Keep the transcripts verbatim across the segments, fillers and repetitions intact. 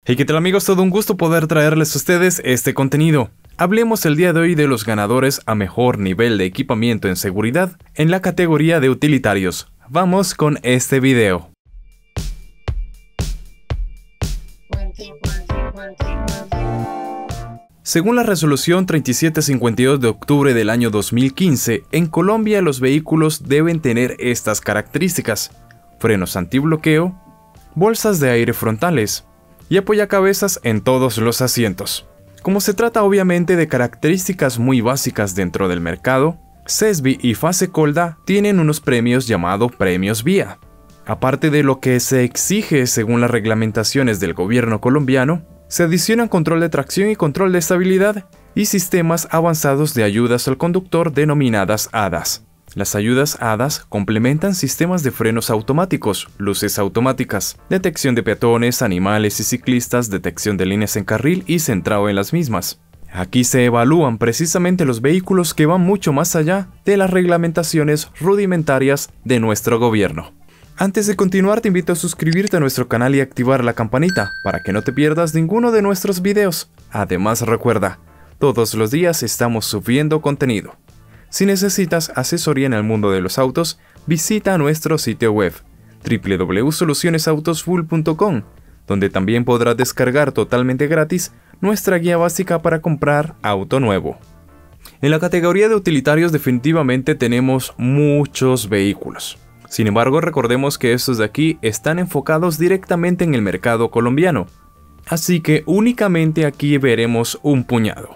Hey, ¿qué tal amigos? Todo un gusto poder traerles a ustedes este contenido. Hablemos el día de hoy de los ganadores a mejor nivel de equipamiento en seguridad en la categoría de utilitarios. Vamos con este video. Según la resolución treinta y siete cincuenta y dos de octubre del año dos mil quince, en Colombia los vehículos deben tener estas características: frenos antibloqueo, bolsas de aire frontales y apoyacabezas en todos los asientos. Como se trata obviamente de características muy básicas dentro del mercado, SESBI y FASECOLDA tienen unos premios llamados premios vía. Aparte de lo que se exige según las reglamentaciones del gobierno colombiano, se adicionan control de tracción y control de estabilidad y sistemas avanzados de ayudas al conductor denominadas A D A S. Las ayudas A D A S complementan sistemas de frenos automáticos, luces automáticas, detección de peatones, animales y ciclistas, detección de líneas en carril y centrado en las mismas. Aquí se evalúan precisamente los vehículos que van mucho más allá de las reglamentaciones rudimentarias de nuestro gobierno. Antes de continuar, te invito a suscribirte a nuestro canal y activar la campanita para que no te pierdas ninguno de nuestros videos. Además, recuerda, todos los días estamos subiendo contenido. Si necesitas asesoría en el mundo de los autos, visita nuestro sitio web doble u doble u doble u punto soluciones autos full punto com, donde también podrás descargar totalmente gratis nuestra guía básica para comprar auto nuevo. En la categoría de utilitarios definitivamente tenemos muchos vehículos. Sin embargo, recordemos que estos de aquí están enfocados directamente en el mercado colombiano, así que únicamente aquí veremos un puñado.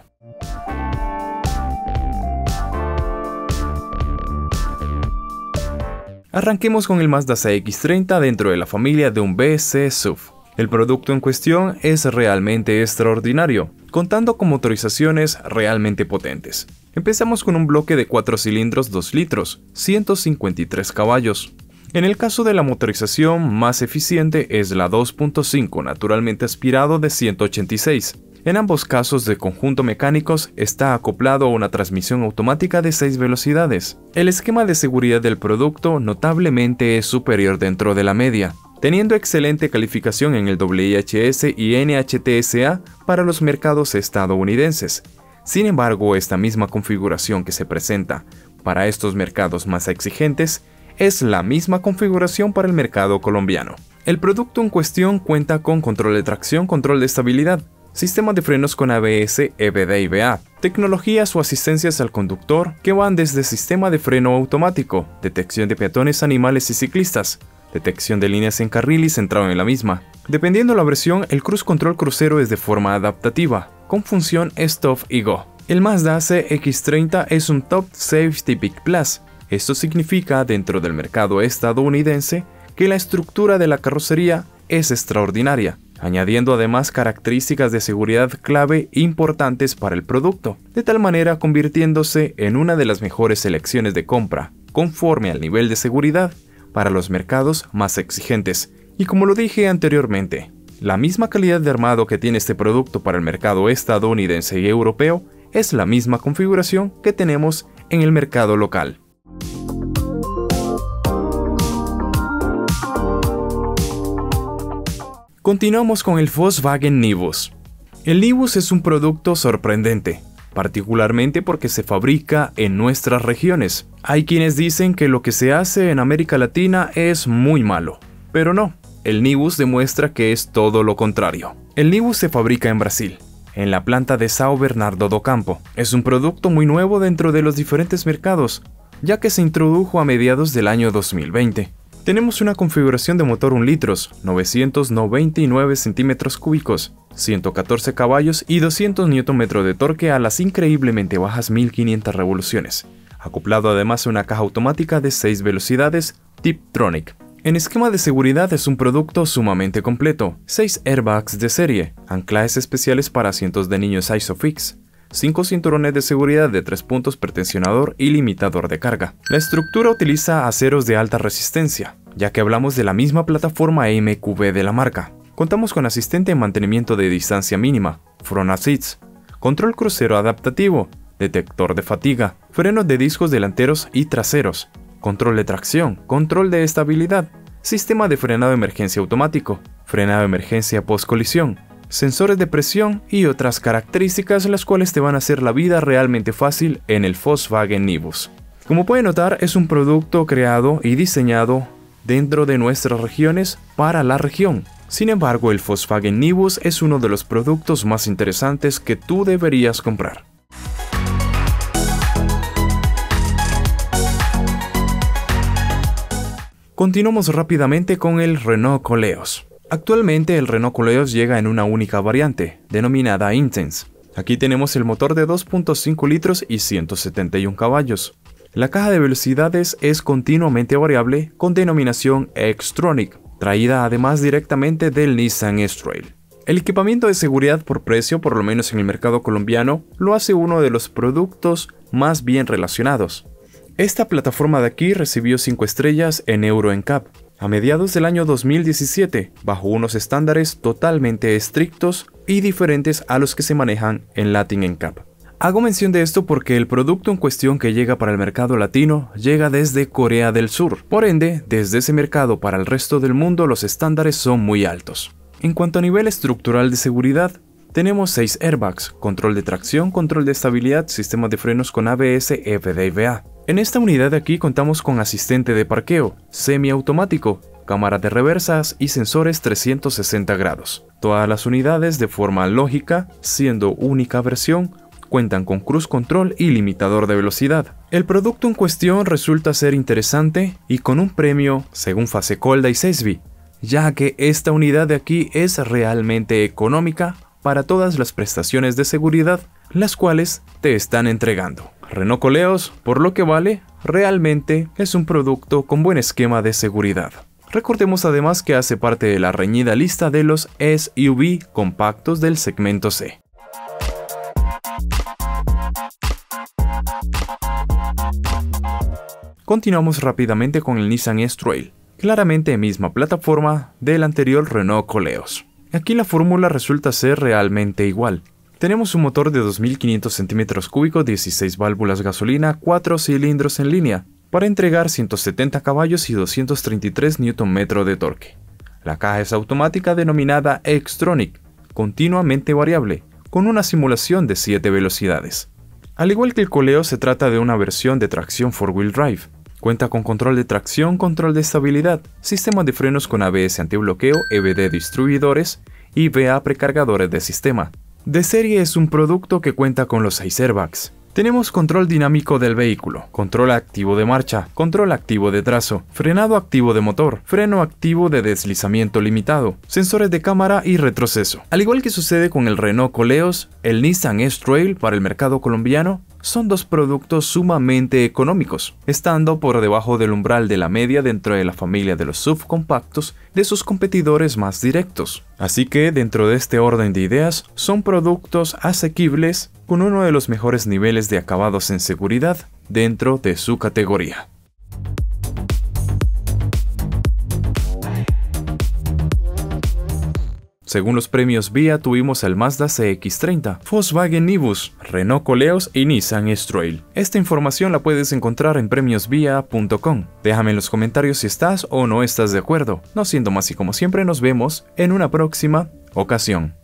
Arranquemos con el Mazda C X treinta dentro de la familia de un B C S U V. El producto en cuestión es realmente extraordinario, contando con motorizaciones realmente potentes. Empezamos con un bloque de cuatro cilindros dos litros, ciento cincuenta y tres caballos. En el caso de la motorización más eficiente es la dos punto cinco naturalmente aspirado de ciento ochenta y seis. En ambos casos de conjunto mecánicos está acoplado a una transmisión automática de seis velocidades. El esquema de seguridad del producto notablemente es superior dentro de la media, teniendo excelente calificación en el W I H S y N H T S A para los mercados estadounidenses. Sin embargo, esta misma configuración que se presenta para estos mercados más exigentes es la misma configuración para el mercado colombiano. El producto en cuestión cuenta con control de tracción, control de estabilidad, sistema de frenos con A B S, E B D y V A, tecnologías o asistencias al conductor que van desde sistema de freno automático, detección de peatones, animales y ciclistas, detección de líneas en carril y centrado en la misma. Dependiendo la versión, el cruise control crucero es de forma adaptativa, con función Stop y Go. El Mazda C X treinta es un Top Safety Pick Plus. Esto significa, dentro del mercado estadounidense, que la estructura de la carrocería es extraordinaria, añadiendo además características de seguridad clave importantes para el producto, de tal manera convirtiéndose en una de las mejores elecciones de compra, conforme al nivel de seguridad, para los mercados más exigentes. Y como lo dije anteriormente, la misma calidad de armado que tiene este producto para el mercado estadounidense y europeo es la misma configuración que tenemos en el mercado local. Continuamos con el Volkswagen Nivus. El Nivus es un producto sorprendente, particularmente porque se fabrica en nuestras regiones. Hay quienes dicen que lo que se hace en América Latina es muy malo, pero no, el Nivus demuestra que es todo lo contrario. El Nivus se fabrica en Brasil, en la planta de São Bernardo do Campo. Es un producto muy nuevo dentro de los diferentes mercados, ya que se introdujo a mediados del año dos mil veinte. Tenemos una configuración de motor un litros, novecientos noventa y nueve centímetros cúbicos, ciento catorce caballos y doscientos newton metros de torque a las increíblemente bajas mil quinientas revoluciones, acoplado además a una caja automática de seis velocidades Tiptronic. En esquema de seguridad es un producto sumamente completo: seis airbags de serie, anclajes especiales para asientos de niños ISOFIX, cinco cinturones de seguridad de tres puntos, pretensionador y limitador de carga. La estructura utiliza aceros de alta resistencia, ya que hablamos de la misma plataforma M Q B de la marca. Contamos con asistente de mantenimiento de distancia mínima, front assist, control crucero adaptativo, detector de fatiga, frenos de discos delanteros y traseros, control de tracción, control de estabilidad, sistema de frenado de emergencia automático, frenado de emergencia post colisión, sensores de presión y otras características las cuales te van a hacer la vida realmente fácil en el Volkswagen Nibus. Como pueden notar, es un producto creado y diseñado dentro de nuestras regiones para la región. Sin embargo, el Volkswagen Nibus es uno de los productos más interesantes que tú deberías comprar. Continuamos rápidamente con el Renault Koleos. Actualmente el Renault Koleos llega en una única variante, denominada Intense. Aquí tenemos el motor de dos punto cinco litros y ciento setenta y un caballos. La caja de velocidades es continuamente variable con denominación Xtronic, traída además directamente del Nissan S-Trail. El equipamiento de seguridad por precio, por lo menos en el mercado colombiano, lo hace uno de los productos más bien relacionados. Esta plataforma de aquí recibió cinco estrellas en Euro N C A P a mediados del año dos mil diecisiete, bajo unos estándares totalmente estrictos y diferentes a los que se manejan en Latin N C A P. Hago mención de esto porque el producto en cuestión que llega para el mercado latino llega desde Corea del Sur. Por ende, desde ese mercado para el resto del mundo los estándares son muy altos. En cuanto a nivel estructural de seguridad, tenemos seis airbags, control de tracción, control de estabilidad, sistema de frenos con A B S, F D y V A. En esta unidad de aquí contamos con asistente de parqueo, semiautomático, cámara de reversas y sensores trescientos sesenta grados. Todas las unidades de forma lógica, siendo única versión, cuentan con cruise control y limitador de velocidad. El producto en cuestión resulta ser interesante y con un premio según Fasecolda y Sesbi, ya que esta unidad de aquí es realmente económica para todas las prestaciones de seguridad las cuales te están entregando. Renault Koleos, por lo que vale, realmente es un producto con buen esquema de seguridad. Recordemos además que hace parte de la reñida lista de los S U V compactos del segmento C. Continuamos rápidamente con el Nissan S-Trail, claramente misma plataforma del anterior Renault Koleos. Aquí la fórmula resulta ser realmente igual. Tenemos un motor de dos mil quinientos centímetros cúbicos, dieciséis válvulas gasolina, cuatro cilindros en línea, para entregar ciento setenta caballos y doscientos treinta y tres newton metros de torque. La caja es automática denominada Xtronic, continuamente variable, con una simulación de siete velocidades. Al igual que el Koleos, se trata de una versión de tracción four wheel drive. Cuenta con control de tracción, control de estabilidad, sistema de frenos con A B S antibloqueo, E B D distribuidores y V A precargadores de sistema. De serie es un producto que cuenta con los seis airbags. Tenemos control dinámico del vehículo, control activo de marcha, control activo de trazo, frenado activo de motor, freno activo de deslizamiento limitado, sensores de cámara y retroceso. Al igual que sucede con el Renault Koleos, el Nissan S-Trail para el mercado colombiano son dos productos sumamente económicos, estando por debajo del umbral de la media dentro de la familia de los subcompactos de sus competidores más directos. Así que dentro de este orden de ideas, son productos asequibles con uno de los mejores niveles de acabados en seguridad dentro de su categoría. Según los premios V I A tuvimos el Mazda C X treinta, Volkswagen Nibus, Renault Koleos y Nissan S-Trail. Esta información la puedes encontrar en premios via punto com. Déjame en los comentarios si estás o no estás de acuerdo. No siendo más y como siempre nos vemos en una próxima ocasión.